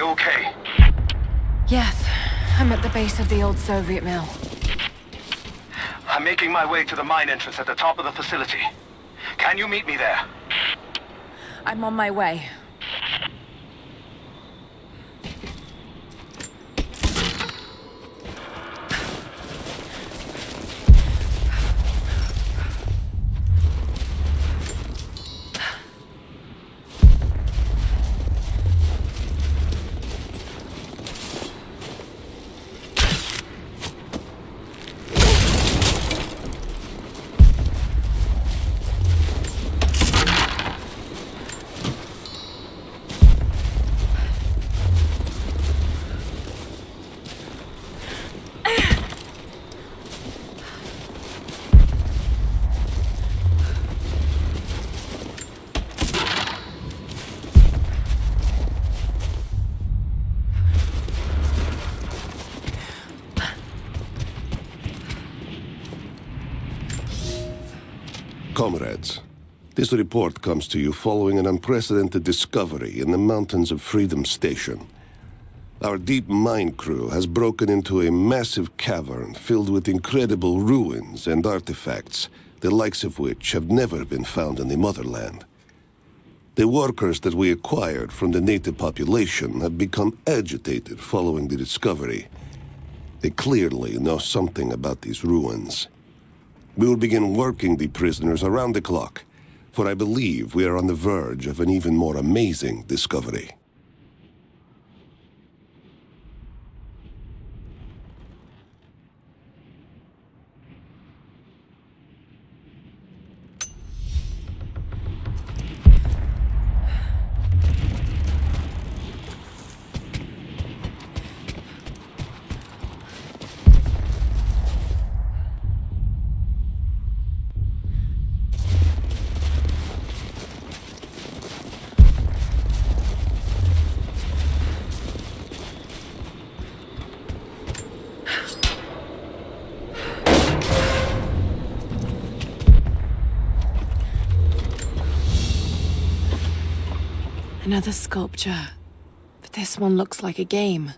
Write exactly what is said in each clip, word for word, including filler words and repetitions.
okay? Yes, I'm at the base of the old Soviet mill. I'm making my way to the mine entrance at the top of the facility. Can you meet me there? I'm on my way. Comrades, this report comes to you following an unprecedented discovery in the mountains of Freedom Station. Our deep mine crew has broken into a massive cavern filled with incredible ruins and artifacts, the likes of which have never been found in the motherland. The workers that we acquired from the native population have become agitated following the discovery. They clearly know something about these ruins. We will begin working the prisoners around the clock, for I believe we are on the verge of an even more amazing discovery. Another sculpture, but this one looks like a game.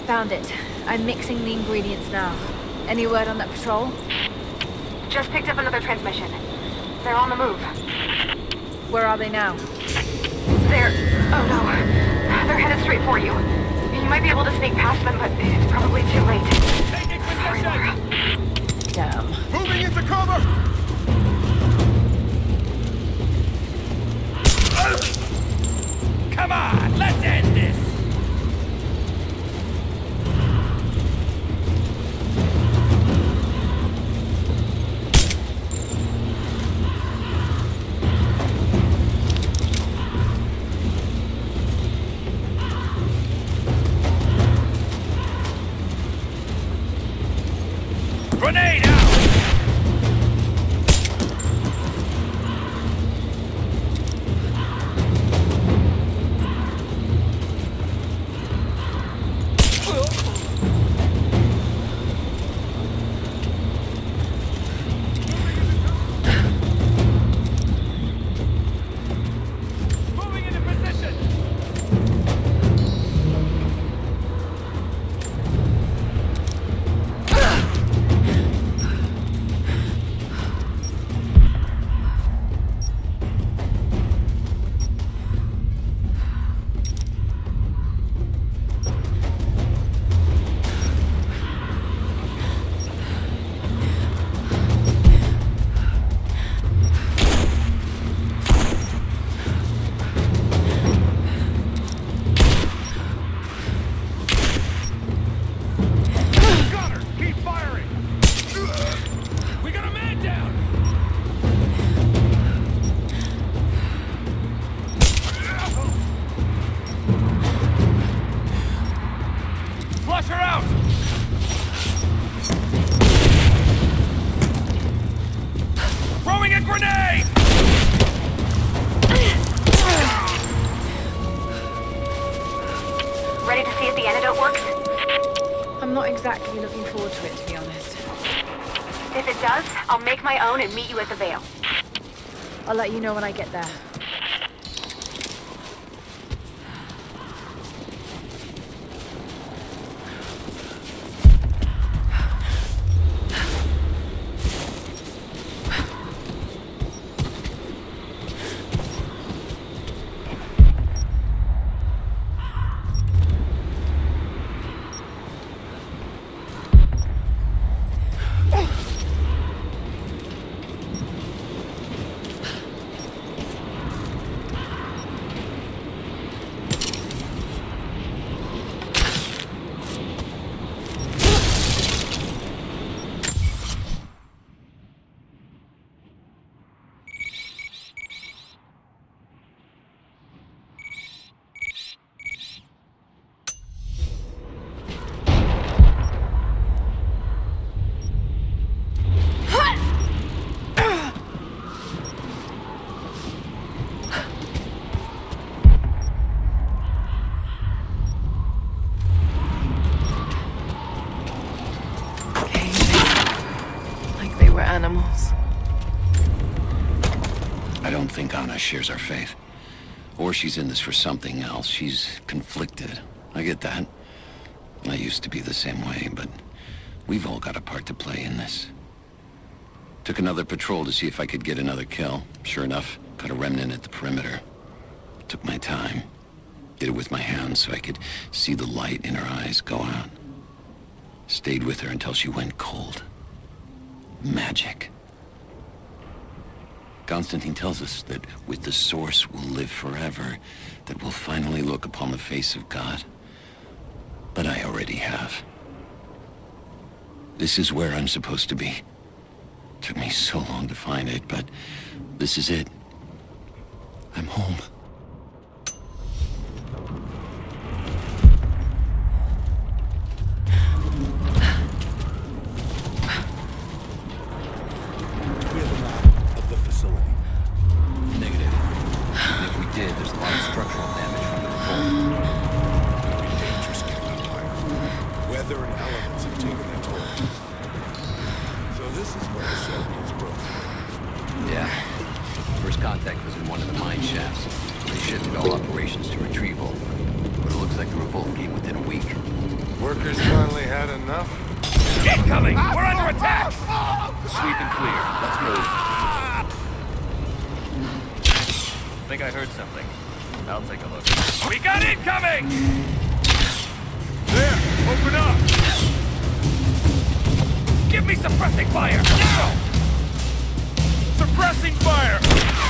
Found it. I'm mixing the ingredients now. Any word on that patrol? Just picked up another transmission. They're on the move. Where are they now? They're... oh no. They're headed straight for you. You might be able to sneak past them, but it's probably too late. Taking position! Damn. Moving into cover! Come on, let's end this! Grenade out! Moving into position! Gunner, keep firing! We got a man down! Flush her out! Throwing a grenade! Ready to see if the antidote works? I'm not exactly looking forward to it, to be honest. If it does, I'll make my own and meet you at the Vale. I'll let you know when I get there. Animals. I don't think Anna shares our faith. Or she's in this for something else. She's conflicted. I get that. I used to be the same way, but we've all got a part to play in this. Took another patrol to see if I could get another kill. Sure enough, caught a remnant at the perimeter. Took my time. Did it with my hands so I could see the light in her eyes go out. Stayed with her until she went cold. Magic. Constantine tells us that with the Source we'll live forever, that we'll finally look upon the face of God. But I already have. This is where I'm supposed to be. Took me so long to find it, but this is it. I'm home. Contact was in one of the mine shafts. They shifted all operations to retrieval. But it looks like the revolt came within a week. Workers finally had enough? Incoming! We're under attack! Sweep and clear. Let's move. Think I heard something. I'll take a look. We got incoming! There! Open up! Give me suppressing fire! Now! Suppressing fire!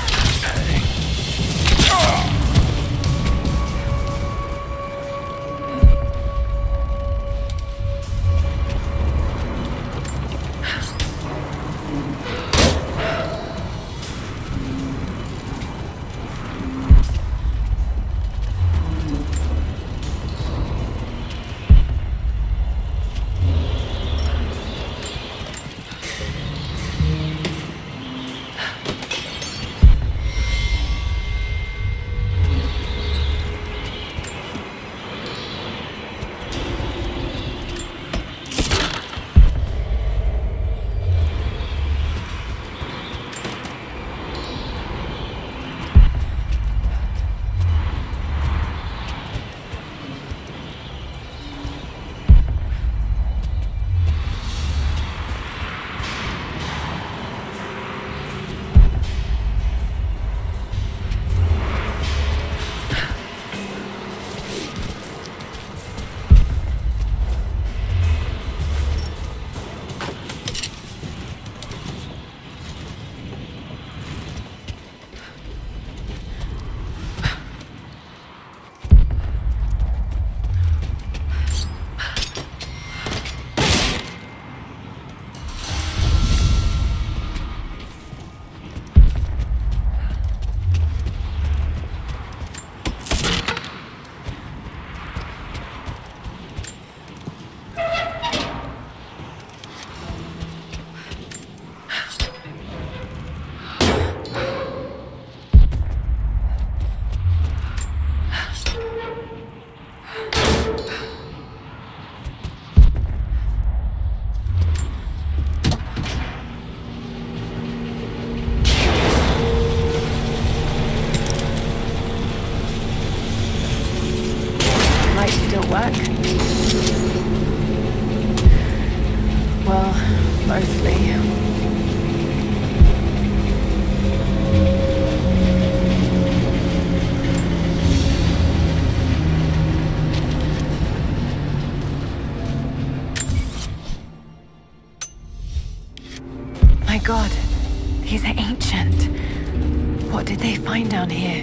Work? Well, mostly. My God, these are ancient. What did they find down here?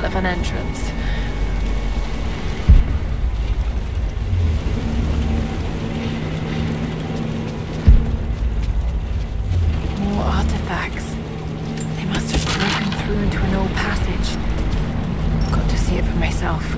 of an entrance. More artifacts. They must have broken through into an old passage. Got to see it for myself.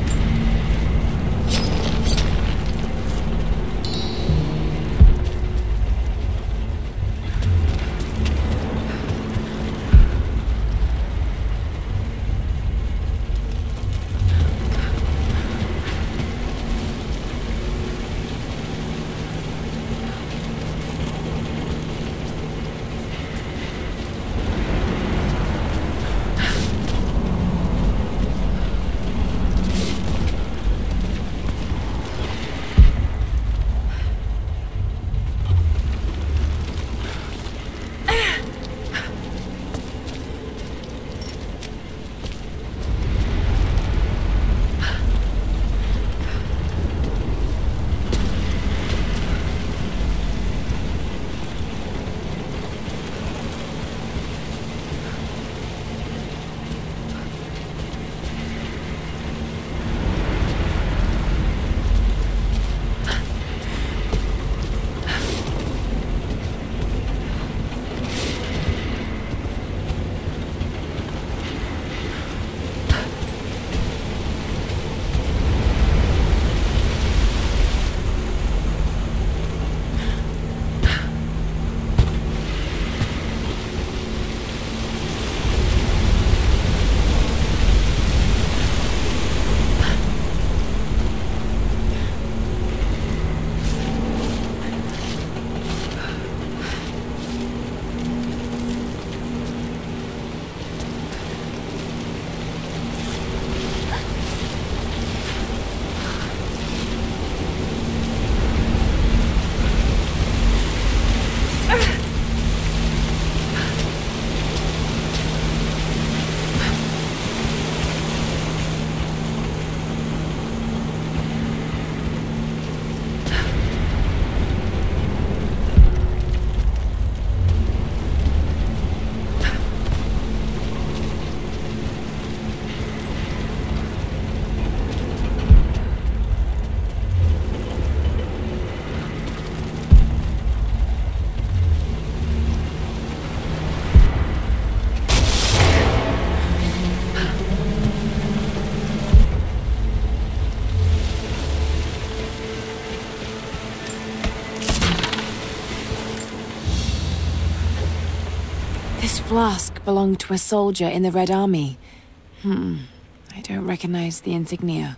This flask belonged to a soldier in the Red Army. Hmm, I don't recognize the insignia.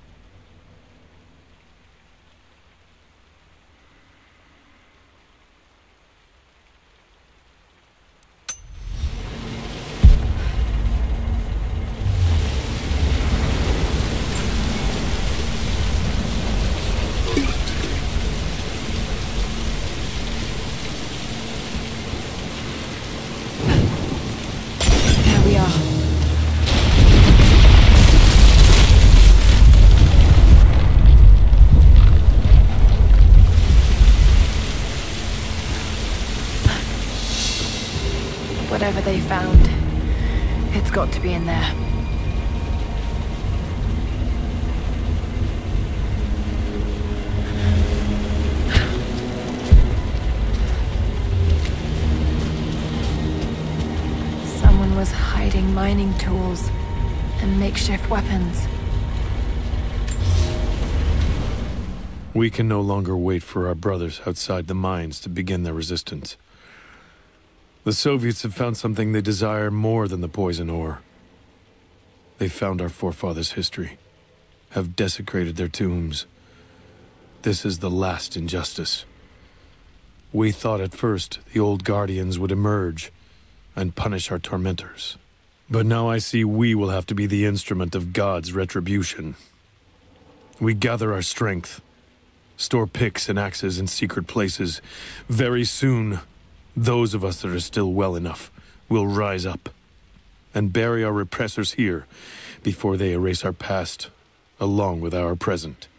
Whatever they found, it's got to be in there. Someone was hiding mining tools and makeshift weapons. We can no longer wait for our brothers outside the mines to begin their resistance. The Soviets have found something they desire more than the poison ore. They've found our forefathers' history, have desecrated their tombs. This is the last injustice. We thought at first the old guardians would emerge and punish our tormentors. But now I see we will have to be the instrument of God's retribution. We gather our strength, store picks and axes in secret places. Very soon, those of us that are still well enough will rise up and bury our repressors here before they erase our past along with our present.